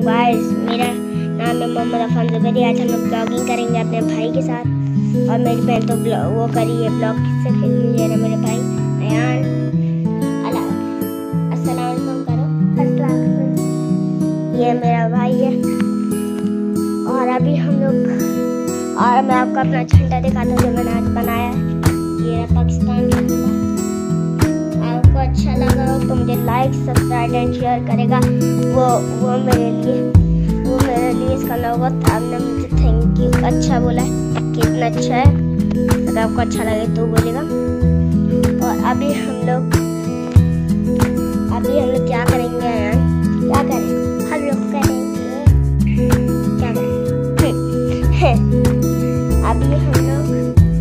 Guys, मेरा नाम है मोहम्मद अफान ज़ुबैरी। आज हम लोग ब्लॉगिंग करेंगे अपने भाई के साथ। और मेरी बहन तो वो करी है ब्लॉग से खेल रहा मेरे भाई अयान। अस्सलाम वालेकुम करो। ये मेरा भाई है। और अभी हम लोग और मैं आपको अपना झंडा दिखाता हूँ जो मैंने आज बनाया है। ये है पाकिस्तान का झंडा। आपको अच्छा लगा हो तो मुझे लाइक सब्सक्राइब एंड शेयर करेगा। वो मेरे लिए इसका लोगो था। आपने मुझे थैंक यू अच्छा बोला है कि इतना अच्छा है। अगर आपको अच्छा लगे तो बोलेगा। और अभी हम लोग क्या करेंगे यार? क्या करें? हम लोग करेंगे क्या करें? अभी हम लोग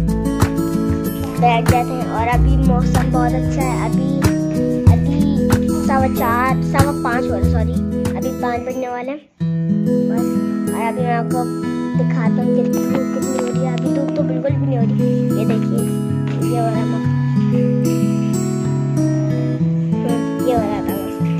बैठ जाते हैं। और अभी मौसम बहुत अच्छा है। अभी 4:15 हो रहा, सॉरी अभी 5 बजने वाले हैं बस। और अभी मैं आपको दिखाता हूँ कि धूप कितनी हो रही है। अभी धूप तो बिल्कुल भी नहीं हो रही। ये देखिए, ये हो रहा था ये हो रहा था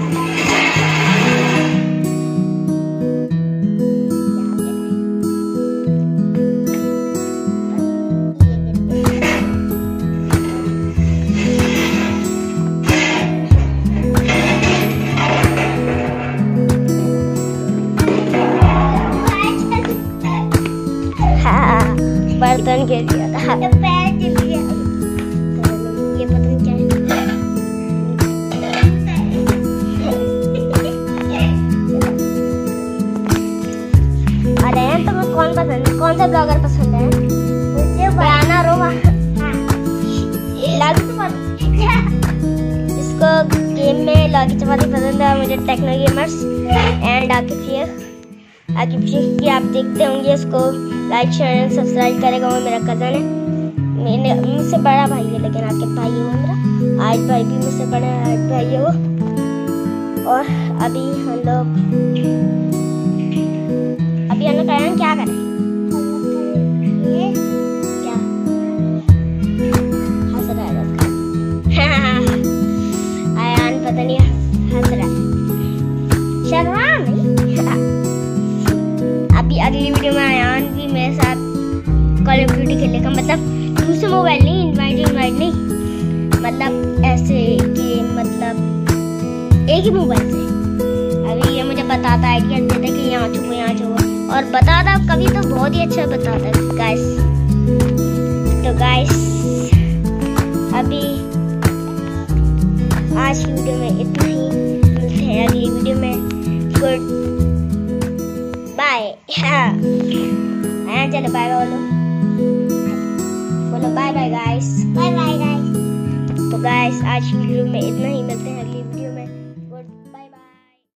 बर्तन गिर गया था। पैर गिर गया। ये बर्तन क्या है? अरे तुम्हें कौन सा ब्लॉगर पसंद है? मुझे बयाना रोमा। इसको गेम में लॉगी चपाती पसंद है। मुझे techno gamers and Aaqib Shaikh की आप देखते होंगे। इसको लाइक शेयर सब्सक्राइब करेगा। वो मेरा कज़न है। मुझसे बड़ा भाई है, लेकिन आकिब भाई है वो मेरा। आज भाई भी मुझसे बड़ा है, आज भाई है वो। और अभी हम लोग क्या करें? क्या हंस रहा है? आयान पता नहीं हंस रहा है। शर्मा नहीं। अभी अगली वीडियो में आयान भी मेरे साथ कॉल ऑफ ड्यूटी खेलेगा। मतलब दूसरे मोबाइल नहीं, इनवाइट नहीं, मतलब ऐसे कि मतलब एक ही मोबाइल से। अभी ये मुझे बताता, आइडिया देता है कि यहाँ छुपो यहाँ छुपो। और बताता कभी तो बहुत ही अच्छा बताता है गाइस। तो गाइस अभी आज की वीडियो में इतना ही। मिलते हैं अगली वीडियो में। Good bye. चलो बाय बोलो bye bye guys. Bye bye guys. तो गाइस आज की वीडियो में इतना ही। मिलते हैं अगली वीडियो में।